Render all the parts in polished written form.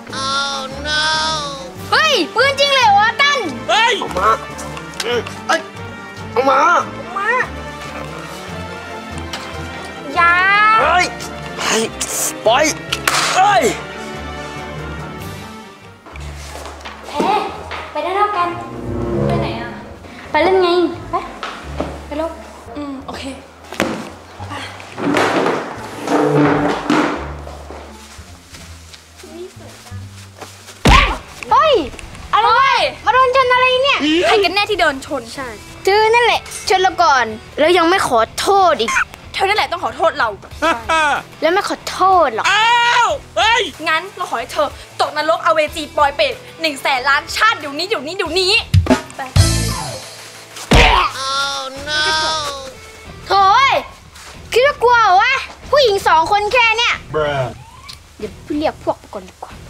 เฮ้ยปืนจริงเลยวะตั้นเฮ้ยเอามาเอามาอย่าเฮ้ยปล่อยเฮ้ยไปด้านนอกกันไปไหนอ่ะไปเล่นไงไปลบโอเคเฮ้ยอะไรมาโดนชนอะไรเนี่ยใครกันแน่ที่โดนชนใช่เธอนั่นแหละชนเราก่อนแล้วยังไม่ขอโทษอีกเธอนั่นแหละต้องขอโทษเราแล้วไม่ขอโทษหรอกอ้าวเฮ้ยงั้นเราขอให้เธอตกนรกอเวจีปอยเปรต100,000 ล้านชาติเดี๋ยวนี้ไปโถ่คิดว่ากลัววะผู้หญิง2 คนแค่เนี่ยเดี๋ยวเรียกพวกก่อนดีกว่า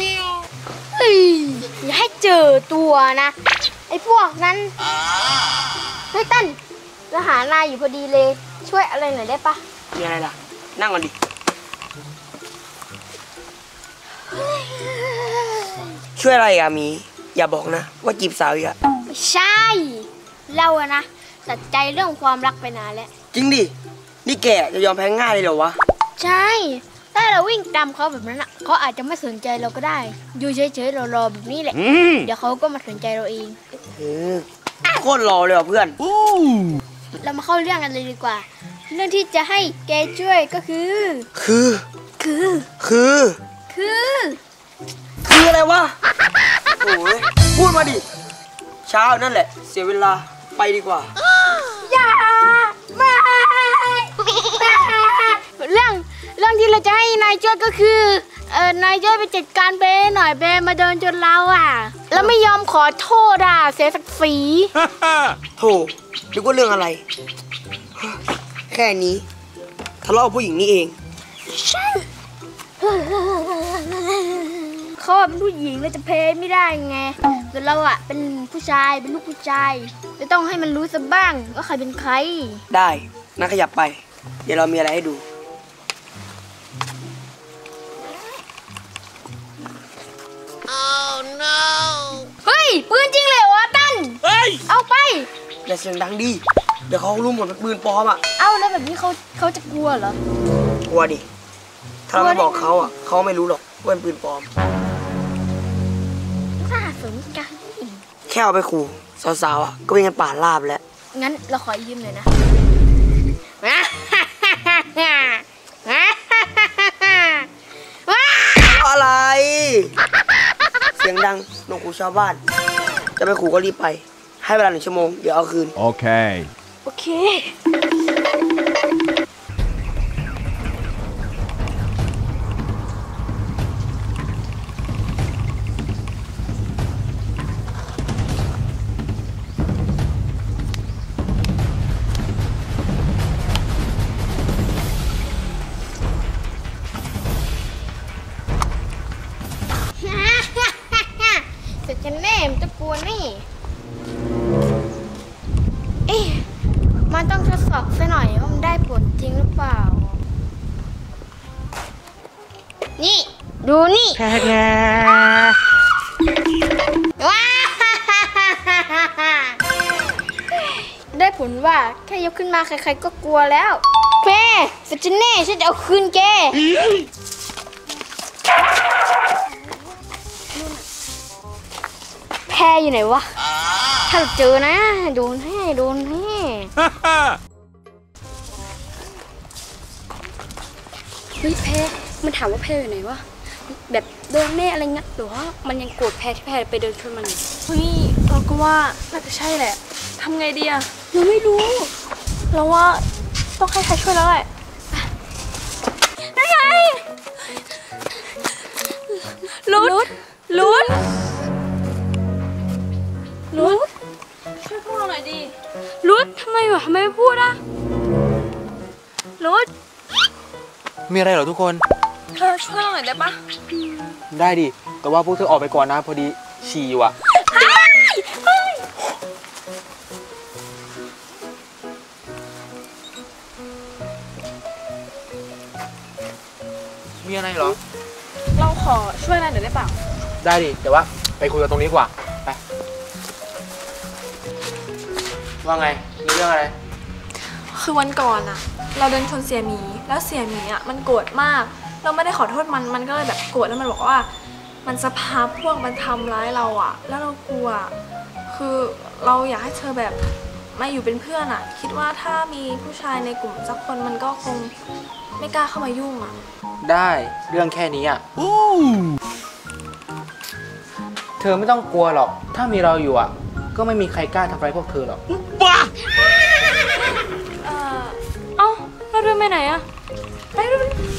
อย่าให้เจอตัวนะไอ้พวกนั้นเฮ้ยตั้นเราหานายอยู่พอดีเลยช่วยอะไรหน่อยได้ปะมีอะไรล่ะนั่งก่อนดิช่วยอะไรอะมีอย่าบอกนะว่าจีบสาวอีกอะไม่ใช่เราอะนะตัดใจเรื่องความรักไปนานแล้วจริงดินี่แกจะยอมแพ้ง่ายเลยเหรอวะใช่ถ้าเราวิ่งตามเขาแบบนั้นอะเขาอาจจะไม่สนใจเราก็ได้อยู่เฉยๆรอแบบนี้แหละเดี๋ยวเขาก็มาสนใจเราเองโคตรรอเลยว่ะเพื่อนเรามาเข้าเรื่องกันเลยดีกว่าเรื่องที่จะให้แกช่วยก็คืออะไรวะโอ้ยพูดมาดิเช้านั่นแหละเสียเวลาไปดีกว่าอย่าไม่เรื่องที่เราจะให้นายช่วยก็คือนายช่วยไปจัดการเบหน่อยเบมาโดนจนเราอ่ะแล้วไม่ยอมขอโทษอ่ะเสียศักดิ์ศรีโธ่นึกว่าเรื่องอะไรแค่นี้ทะเลาะกับผู้หญิงนี่เองใช่เขาเป็นผู้หญิงเราจะเพย์ไม่ได้ไงแต่เราอ่ะเป็นผู้ชายเป็นลูกผู้ชายจะต้องให้มันรู้ซะบ้างว่าใครเป็นใครได้นั่งขยับไปเดี๋ยวเรามีอะไรให้ดูเฮ้ยปืนจริงเลยวะตั้นเฮ้ยเอาไปอย่าเสียงดังดิเดี๋ยวเขารู้หมดเป็นปืนปลอมอ่ะเอาแล้วแบบนี้เขาจะกลัวเหรอกลัวดิถ้าเราไม่บอกเขาอ่ะเขาไม่รู้หรอกว่าเป็นปืนปลอมน่าสนใจแค่เอาไปขู่สาวๆอ่ะก็เป็นกันป่าลาบแล้วงั้นเราขอยืมหน่อยนะอะไรเสียงดังนกหูชาวบ้านจะไปขู่ก็รีบไปให้เวลา1 ชั่วโมงเดี๋ยวเอาคืนโอเคจะแน่มันจะกลัวนี่มันต้องทดสอบซะหน่อยว่ามันได้ผลจริงหรือเปล่านี่ดูนี่ว้าได้ผลว่าแค่ยกขึ้นมาใครๆก็กลัวแล้วแม่สัจแน่ฉันจะเอาคืนแกแพ้อยู่ไหนวะถ้าเราเจอนะโดนให้เฮ้ยแพ้มันถามว่าแพ้อยู่ไหนวะแบบโดนแม่อะไรงัดหรือว่ามันยังโกรธแพ้ที่แพ้ไปเดินชนมันเฮ้ยเราก็ว่าน่าจะใช่แหละทำไงดีอะเราไม่รู้เราว่าต้องให้ใครช่วยแล้วแหละนั่นไงลุดช่วยพวกเราหน่อยดิรุดทำไมไม่พูดอ่ะรุดมีอะไรเหรอทุกคนเธอช่วยเราหน่อยได้ปะได้ดิแต่ว่าพวกเธอออกไปก่อนนะพอดีฉี่อยู่อะมีอะไรเหรอเราขขอช่วยอะไรหน่อยได้เปล่าได้ดิแต่ว่าไปคุยกันตรงนี้ดีกว่าไปว่าไงมีเรื่องอะไรคือวันก่อนอะเราเดินชนเสียหมีแล้วเสียหมีอะมันโกรธมาก เราไม่ได้ขอโทษมันก็เลยแบบโกรธแล้วมันบอกว่า มันสภาพพวกมันทำร้ายเราอะแล้วเรากลัว คือเราอยากให้เธอแบบมาอยู่เป็นเพื่อนอะคิดว่าถ้ามีผู้ชายในกลุ่มสักคนมันก็คงไม่กล้าเข้ามายุ่งอะได้เรื่องแค่นี้อ่ะเธอไม่ต้องกลัวหรอกถ้ามีเราอยู่อ่ะก็ไม่มีใครกล้าทำร้ายพวกเธอหรอกเอ้าเราเดินไปไหนอะไปดู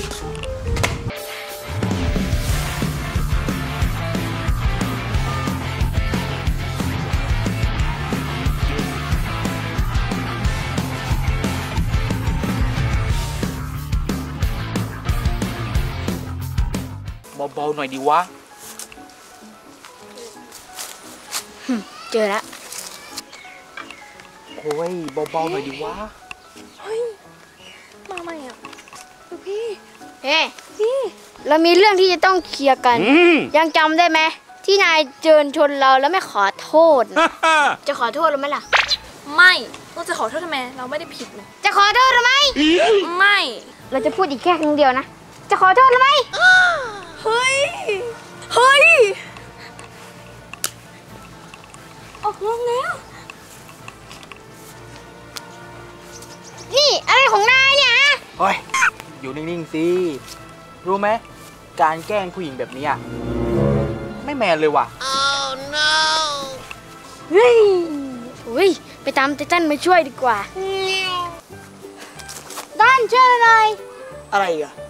เบาๆหน่อยดีวะเจอแล้วโอ้ยเบาๆหน่อยดีวะมาใหม่อะดูพี่เฮ้เรามีเรื่องที่จะต้องเคลียร์กัน ยังจำได้ไหมที่นายเจิญชนเราแล้วไม่ขอโทษน่ะ จะขอโทษเราไหมล่ะไม่เราจะขอโทษทำไมเราไม่ได้ผิดนะจะขอโทษเราไหมไม่เราจะพูดอีกแค่ครั้งเดียวนะ จะขอโทษเราไหมเฮ้ยเฮ้ยออกลงแล้วนี่อะไรของนายเนี่ยฮะเฮ้ยอยู่นิ่งๆสิรู้ไหมการแกล้งผู้หญิงแบบนี้อ่ะไม่แมนเลยว่ะเฮ้ยอุ้ยไปตามไททันมาช่วยดีกว่าด้านช่วยหน่อยอะไรอีกอะ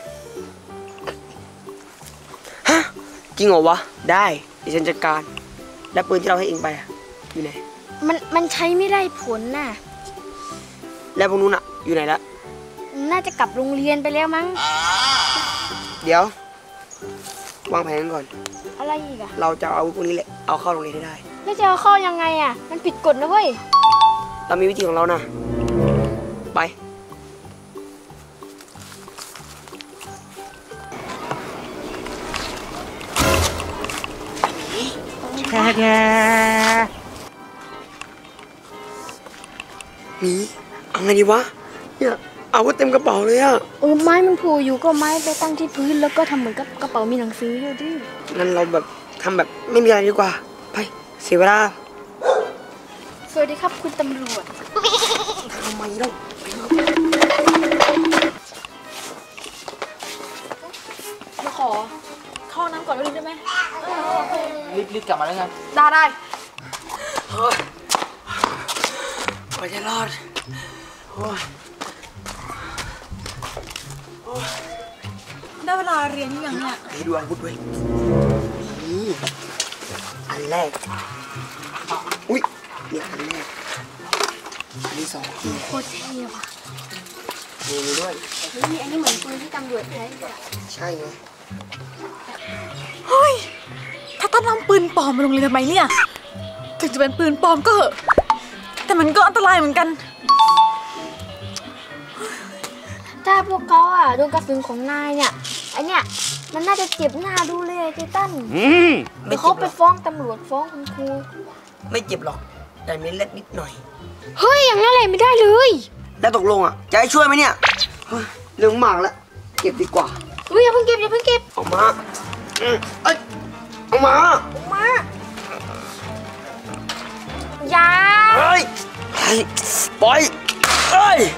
ฮะจริงเหรอวะได้เดี๋ยวฉันจัดการแล้วปืนที่เราให้เองไปอะอยู่ไหนมันใช้ไม่ได้ผลน่ะแล้วพวกนู้นอะอยู่ไหนละน่าจะกลับโรงเรียนไปแล้วมั้งเดี๋ยววางแผนกันก่อนอะไรอีกอะเราจะเอาอาวุธพวกนี้แหละเอาเข้าโรงเรียนให้ได้แล้วจะเอาเข้ายังไงอะมันผิดกฎนะเว้ยเรามีวิธีของเรานะไปหมีเอาไงดีวะเนี่ยอาวุธเต็มกระเป๋าเลยอะไม้มันผูอยู่ก็ไม้ไปตั้งที่พื้นแล้วก็ทำเหมือนกับกระเป๋ามีหนังสืออยู่ดิงั้นเราแบบทำแบบไม่มีอะไรดีกว่าไปเสียเวลาสวัสดีครับคุณตำรวจทำไมเรามาขอเข้าน้ำก่อนได้ไหมรีบกลับมาแล้วกันได้กว่าจะรอดโอ้ยได้เวลาเรียนยังเนี่ยให้ดูอาวุธด้วยนี่อันแรกอุ้ยเนี่ยอันแรกอันที่สองโคตรเท่ว่ะมีด้วยเฮ้ยอันนี้เหมือนปืนที่ตำรวจใช้เลยอะใช่ไงเฮ้ยถ้าตั้นนำปืนปลอมมาโรงเรียนทำไมเนี่ยถึงจะเป็นปืนปลอมก็เหอะแต่มันก็อันตรายเหมือนกันถ้าพวกเขาอะโดนกระสุนของนายเนี่ยไอเนี่ยมันน่าจะเจ็บหน้าดูเลยไททันเดี๋ยวเขาไปฟ้องตำรวจฟ้องคุณครูไม่เจ็บหรอกแต่มีเล็ดนิดหน่อยเฮ้ยอย่างนั้นเลยไม่ได้เลยแล้วตกลงอ่ะจะให้ช่วยไหมเนี่ยเฮ้ยเรื่องมากแล้วเก็บดีกว่าเฮ้ยอย่าเพิ่งเก็บอย่าเพิ่งเก็บเอามาเอ้ยเอามาอย่าเฮ้ยเฮ้ยปล่อยเอ้ย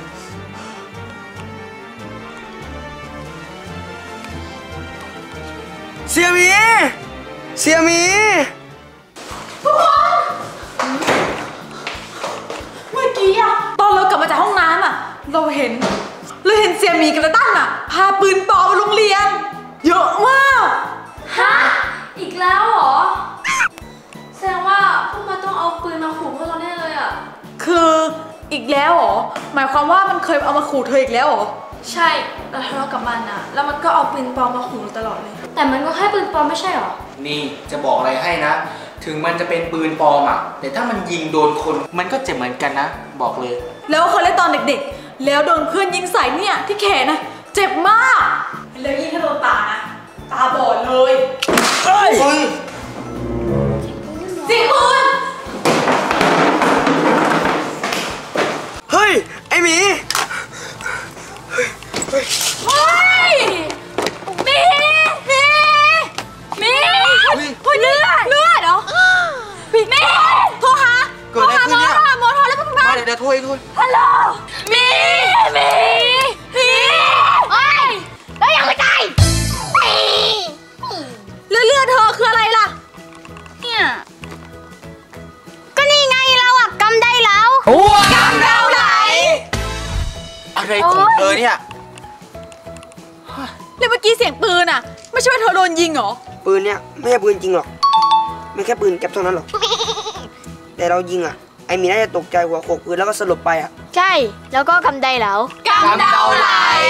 เสียหมีเสียหมีเมื่อกี้อะตอนเรากลับมาจากห้องน้ำอะเราเห็นเสียหมีกับตาตั้นอะพาปืนปลอมมาโรงเรียน เยอะมากฮะอีกแล้วเหรอแสดงว่าพวกมันต้องเอาปืนมาขู่พวกเราแน่เลยอะคืออีกแล้วเหรอหมายความว่ามันเคยเอามาขู่เธออีกแล้วเหรอใช่เราทะเลาะกับมันอะแล้วมันก็เอาปืนปลอมมาขู่ตลอดเลยแต่มันก็แค่ปืนปลอมไม่ใช่เหรอนี่จะบอกอะไรให้นะ ถึงมันจะเป็นปืนปลอมอ่ะแต่ถ้ามันยิงโดนคนมันก็เจ็บเหมือนกันนะบอกเลยแล้วเคยเล่นตอนเด็กๆ แล้วโดนเพื่อนยิงใส่เนี่ยที่แขนนะเจ็บมากแล้วยิ่งถ้าโดนตานะตาบอดเลยเฮ้ยเฮ้ยเสียงปืนเฮ้ย ไอหมีเฮ้ยมีเลือดเหรอมีโทรหาเกิดอะไรขึ้นเนี่ยโมโทรแล้วเป็นไงมาเดี๋ยวโทรเองทุกคนฮัลโหลมีเฮ้ยแล้วยังไม่ตายเลือดเธอคืออะไรล่ะเนี่ยก็นี่ไงเราอะกำได้แล้วกำเราไหลอะไรของเธอเนี่ยแล้วเมื่อกี้เสียงปืนอ่ะ ไม่ใช่ว่าเธอโดนยิงเหรอปืนเนี่ยไม่ใช่ปืนจริงหรอกไม่แค่ปืนแก๊ปเท่านั้นหรอก แต่เรายิงอ่ะ ไอหมีน่าจะตกใจหัวโขกปืนแล้วก็สลบไปอ่ะใช่ แล้วก็กำได้แล้วกำเราไหล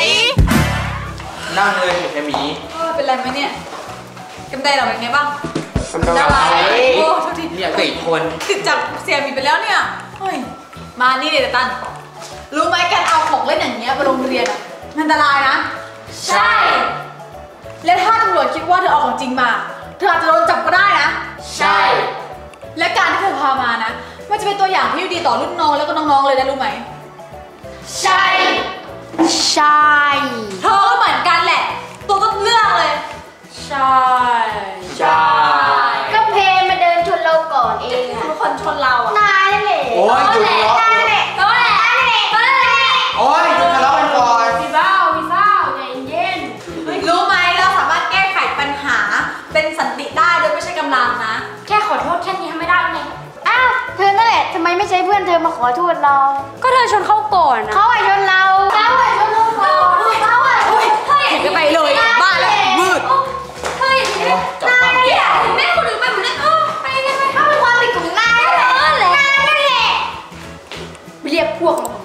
นั่งเลยแค่หมีเป็นไรไหมเนี่ยกำไดเราเป็นไงบ้างกำลังโอ้โทษทีเนี่ยก็อีกคนติดจากเสียมีไปแล้วเนี่ยเฮ้ยมานี่เดยวตันรู้ไหมการเอาของเล่นอย่างเงี้ยไปโรงเรียนอ่ะมันอันตรายนะ ใช่ และถ้าตำรวจคิดว่าเธอเอาของจริงมา เธออาจจะโดนจับก็ได้นะใช่และการที่เธอพามานะมันจะเป็นตัวอย่างที่ดีต่อรุ่นน้องแล้วก็น้องๆเลยนะรู้ไหมใช่ ใช่เธอก็เหมือนกันแหละ ตัวต้นเรื่องเลย ใช่ใช่ก็เพมาเดินชนเราก่อนเองอะทุกคนชนเราอ่ะนายนั่นแหละโอ้ยหยุดทะเลาะนั่นแหละนั่นแหละนั่นแหละโอ้ยหยุดทะเลาะกันก่อนพี่เบ้าใจเย็นรู้ไหมเราสามารถแก้ไขปัญหาเป็นสันติได้โดยไม่ใช่กำลังนะแค่ขอโทษแค่นี้ทำไม่ได้ไงอ้าวเธอนั่นแหละทำไมไม่ใช้เพื่อนเธอมาขอโทษเราก็เธอชนเข้าก่อนนะเขาอะชนเราเขาอะชนเราก่อนเขาอะเฮ้ยจะไปเลยบ้าแล้วมืดเฮ้ยจับปั๊มนายอะแม่คนอื่นไปหมดเลยไปยังไงเขาเป็นความผิดของนายนั่นแหละนายนั่นแหละไปเรียกพวกมา